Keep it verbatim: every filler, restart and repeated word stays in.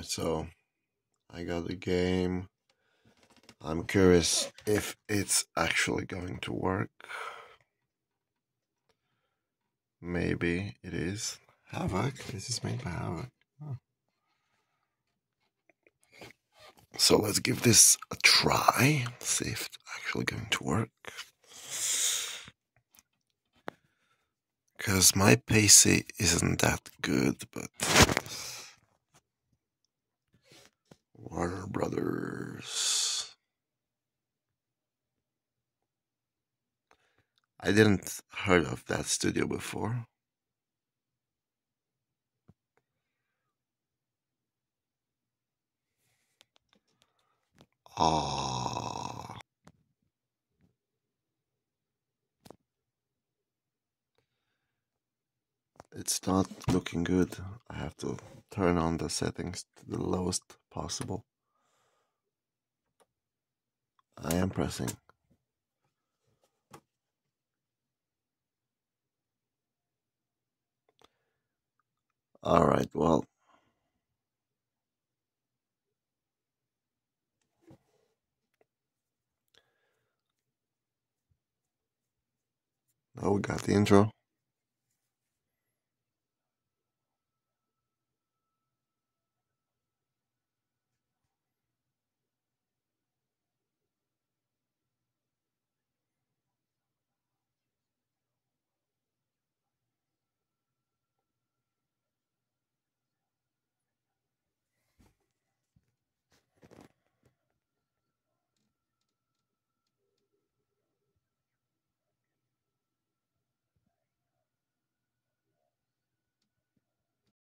Alright, so I got the game. I'm curious if it's actually going to work. Maybe it is. Havoc? This is made by Havoc. Oh. So let's give this a try. See if it's actually going to work. Because my P C isn't that good, but Warner Brothers. I didn't heard of that studio before. Ah, it's not looking good. I have to turn on the settings to the lowest possible. I am pressing. Alright, well. Now we got the intro.